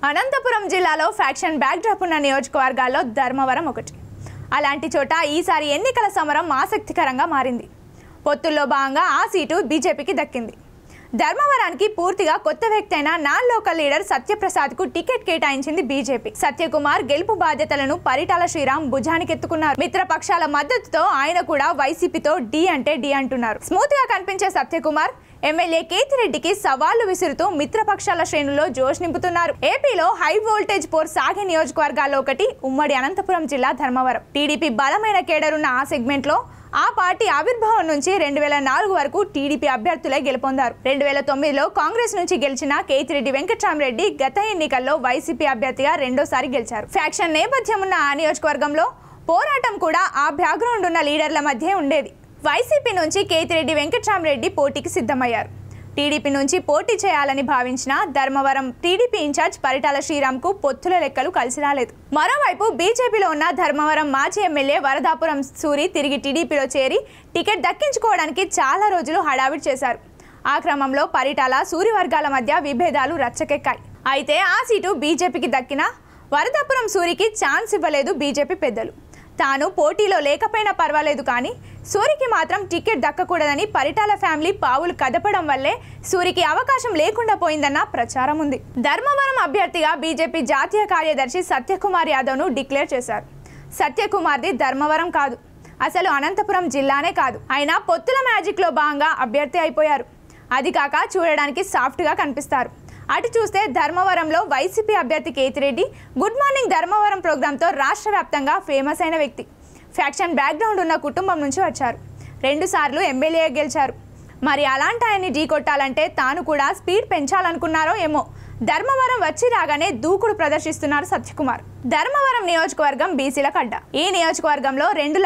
అనంతపురం జిల్లాలో faction backdrop ఉన్న నియోజకవర్గాల్లో ధర్మవరం ఒకటి. అలాంటి చోట ఈసారి ఎన్నికల సమరం ఆసక్తికరంగా మారింది. పొత్తుల్లో భాగంగా ఆ సీటు బీజేపీకి దక్కింది. ధర్మవరానికి పూర్తిగా కొత్త వ్యక్తి అయిన నాన్ లోకల్ లీడర్ సత్యప్రసాద్కు టికెట్ కేటాయించింది బీజేపీ. సత్యకుమార్ గెలుపు బాధ్యతలను పరిటాల శ్రీరామ్ భుజానికెత్తుకున్నారు. మిత్రపక్షాల మద్దతుతో ఆయన కూడా వైసీపీతో డి అంటే డి అంటున్నారు. స్మూత్ గా కనిపించే సత్యకుమార్ ఎమ్మెల్యే కేతిరెడ్డికి సవాళ్లు విసురుతూ మిత్రపక్షాల శ్రేణుల్లో జోష్ నింపుతున్నారు. ఏపీలో హై వోల్టేజ్ పోర్ సాగే నియోజకవర్గాల్లో ఒకటి ఉమ్మడి అనంతపురం జిల్లా ధర్మవరం. టీడీపీ బలమైన కేడరున్న ఆ సెగ్మెంట్ లో ఆ పార్టీ ఆవిర్భావం నుంచి 2004 వరకు టీడీపీ అభ్యర్థులే గెలుపొందారు. 2009లో కాంగ్రెస్ నుంచి గెలిచిన కేతిరెడ్డి వెంకట్రామరెడ్డి గత ఎన్నికల్లో వైసీపీ అభ్యర్థిగా రెండోసారి గెలిచారు. ఫ్యాక్షన్ నేపథ్యం ఉన్న ఆ నియోజకవర్గంలో పోరాటం కూడా ఆ బ్యాక్గ్రౌండ్ ఉన్న లీడర్ల మధ్య ఉండేది. వైసీపీ నుంచి కేతిరెడ్డి వెంకట్రామరెడ్డి పోటీకి సిద్ధమయ్యారు. టీడీపీ నుంచి పోటీ చేయాలని భావించిన ధర్మవరం టీడీపీ ఇన్ఛార్జ్ పరిటాల శ్రీరామ్కు పొత్తుల లెక్కలు కలిసి రాలేదు. మరోవైపు బీజేపీలో ఉన్న ధర్మవరం మాజీ ఎమ్మెల్యే వరదాపురం సూరి తిరిగి టీడీపీలో చేరి టికెట్ దక్కించుకోవడానికి చాలా రోజులు హడావిడి చేశారు. ఆ క్రమంలో పరిటాల సూరి వర్గాల మధ్య విభేదాలు రచ్చకెక్కాయి. అయితే ఆ సీటు బీజేపీకి దక్కినా వరదాపురం సూరికి ఛాన్స్ ఇవ్వలేదు బీజేపీ పెద్దలు. తాను పోటీలో లేకపోయినా పర్వాలేదు, కానీ సూరికి మాత్రం టికెట్ దక్కకూడదని పరిటాల ఫ్యామిలీ పావులు కదపడం వల్లే సూరికి అవకాశం లేకుండా పోయిందన్న ప్రచారం ఉంది. ధర్మవరం అభ్యర్థిగా బీజేపీ జాతీయ కార్యదర్శి సత్యకుమార్ యాదవ్ను డిక్లేర్ చేశారు. సత్యకుమార్ది ధర్మవరం కాదు, అసలు అనంతపురం జిల్లానే కాదు. అయినా పొత్తుల మ్యాజిక్లో భాగంగా అభ్యర్థి అయిపోయారు. అది కాక చూడడానికి సాఫ్ట్గా కనిపిస్తారు. అటు చూస్తే ధర్మవరంలో వైసీపీ అభ్యర్థి కేతిరెడ్డి గుడ్ మార్నింగ్ ధర్మవరం ప్రోగ్రాంతో రాష్ట్ర వ్యాప్తంగా ఫేమస్ అయిన వ్యక్తి. ఫ్యాక్షన్ బ్యాక్గ్రౌండ్ ఉన్న కుటుంబం నుంచి వచ్చారు. 2 సార్లు ఎమ్మెల్యే గెలిచారు. మరి అలాంటి ఆయన్ని ఢీకొట్టాలంటే తాను కూడా స్పీడ్ పెంచాలనుకున్నారో ఏమో ధర్మవరం వచ్చి రాగానే దూకుడు ప్రదర్శిస్తున్నారు సత్యకుమార్. ధర్మవరం నియోజకవర్గం బీసీల కడ్డ. ఈ నియోజకవర్గంలో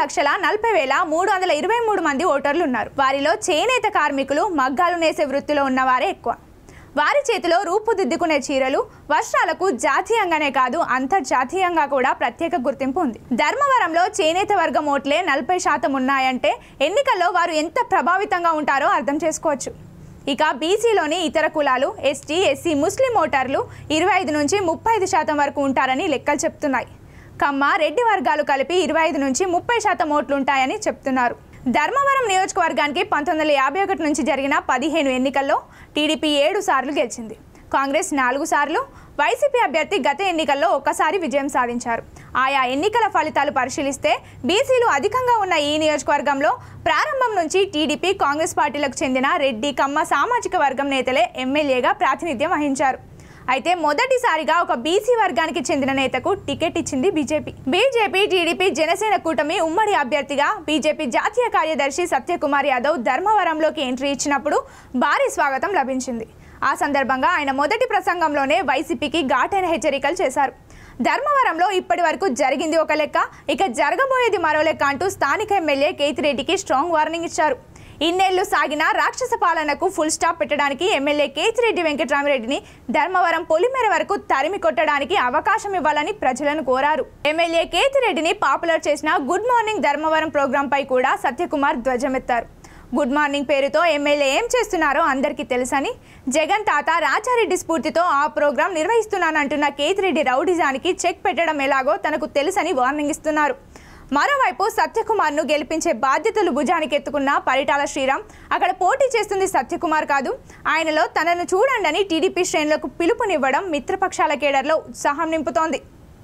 2,40,40,323 మంది ఓటర్లు ఉన్నారు. వారిలో చేనేత కార్మికులు, మగ్గాలు నేసే వృత్తిలో ఉన్నవారే ఎక్కువ. వారి చేతిలో రూపుదిద్దుకునే చీరలు, వస్త్రాలకు జాతీయంగానే కాదు అంతర్జాతీయంగా కూడా ప్రత్యేక గుర్తింపు ఉంది. ధర్మవరంలో చేనేత వర్గం ఓట్లే 40% ఉన్నాయంటే ఎన్నికల్లో వారు ఎంత ప్రభావితంగా ఉంటారో అర్థం చేసుకోవచ్చు. ఇక బీసీలోని ఇతర కులాలు, ఎస్టీ, ఎస్సీ, ముస్లిం ఓటర్లు 25 నుంచి 35% వరకు ఉంటారని లెక్కలు చెప్తున్నాయి. కమ్మ, రెడ్డి వర్గాలు కలిపి 25 నుంచి 30% ఓట్లుంటాయని చెప్తున్నారు. ధర్మవరం నియోజకవర్గానికి 1951 నుంచి జరిగిన 15 ఎన్నికల్లో టీడీపీ 7 సార్లు గెలిచింది. కాంగ్రెస్ 4 సార్లు, వైసీపీ అభ్యర్థి గత ఎన్నికల్లో 1 సారి విజయం సాధించారు. ఆయా ఎన్నికల ఫలితాలు పరిశీలిస్తే బీసీలు అధికంగా ఉన్న ఈ నియోజకవర్గంలో ప్రారంభం నుంచి టీడీపీ, కాంగ్రెస్ పార్టీలకు చెందిన రెడ్డి, కమ్మ సామాజిక వర్గం నేతలే ఎమ్మెల్యేగా ప్రాతినిధ్యం వహించారు. అయితే మొదటిసారిగా ఒక బీసీ వర్గానికి చెందిన నేతకు టికెట్ ఇచ్చింది బీజేపీ. టీడీపీ, జనసేన కూటమి ఉమ్మడి అభ్యర్థిగా బీజేపీ జాతీయ కార్యదర్శి సత్యకుమార్ యాదవ్ ధర్మవరంలోకి ఎంట్రీ ఇచ్చినప్పుడు భారీ స్వాగతం లభించింది. ఆ సందర్భంగా ఆయన మొదటి ప్రసంగంలోనే వైసీపీకి ఘాటైన హెచ్చరికలు చేశారు. ధర్మవరంలో ఇప్పటి వరకు జరిగింది ఒక లెక్క, ఇక జరగబోయేది మరో లెక్క అంటూ స్థానిక ఎమ్మెల్యే కేతిరెడ్డికి స్ట్రాంగ్ వార్నింగ్ ఇచ్చారు. ఇన్నేళ్లు సాగిన రాక్షస పాలనకు ఫుల్ స్టాప్ పెట్టడానికి ఎమ్మెల్యే కేతిరెడ్డి వెంకట్రామరెడ్డిని ధర్మవరం పొలిమేర వరకు తరిమి కొట్టడానికి అవకాశం ఇవ్వాలని ప్రజలను కోరారు. ఎమ్మెల్యే కేతిరెడ్డిని పాపులర్ చేసిన గుడ్ మార్నింగ్ ధర్మవరం ప్రోగ్రాంపై కూడా సత్యకుమార్ ధ్వజమెత్తారు. గుడ్ మార్నింగ్ పేరుతో ఎమ్మెల్యే ఏం చేస్తున్నారో అందరికీ తెలుసని, జగన్ తాత రాజారెడ్డి స్ఫూర్తితో ఆ ప్రోగ్రాం నిర్వహిస్తున్నానంటున్న కేతిరెడ్డి రౌడిజానికి చెక్ పెట్టడం ఎలాగో తనకు తెలుసని వార్నింగ్ ఇస్తున్నారు. మరోవైపు సత్యకుమార్ను గెలిపించే బాధ్యతలు భుజానికి ఎత్తుకున్న పరిటాల శ్రీరామ్ అక్కడ పోటీ చేస్తుంది సత్యకుమార్ కాదు, ఆయనలో తనను చూడండి టీడీపీ శ్రేణులకు పిలుపునివ్వడం మిత్రపక్షాల కేడర్లో ఉత్సాహం నింపుతోంది.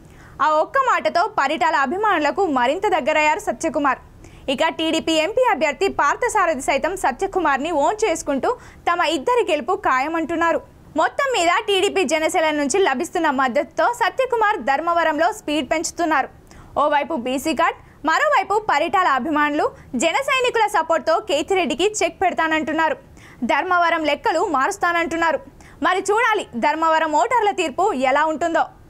ఆ ఒక్క మాటతో పరిటాల అభిమానులకు మరింత దగ్గరయ్యారు సత్యకుమార్. ఇక టీడీపీ ఎంపీ అభ్యర్థి పార్థసారథి సైతం సత్యకుమార్ని ఓన్ చేసుకుంటూ తమ ఇద్దరి గెలుపు ఖాయమంటున్నారు. మొత్తం మీద టీడీపీ, జనసేన నుంచి లభిస్తున్న మద్దతుతో సత్యకుమార్ ధర్మవరంలో స్పీడ్ పెంచుతున్నారు. ఓవైపు బీసీ కార్డ్, మరోవైపు పరిటాల అభిమానులు, జన సైనికుల సపోర్ట్తో కేతిరెడ్డికి చెక్ పెడతానంటున్నారు. ధర్మవరం లెక్కలు మారుస్తానంటున్నారు. మరి చూడాలి ధర్మవరం ఓటర్ల తీర్పు ఎలా ఉంటుందో.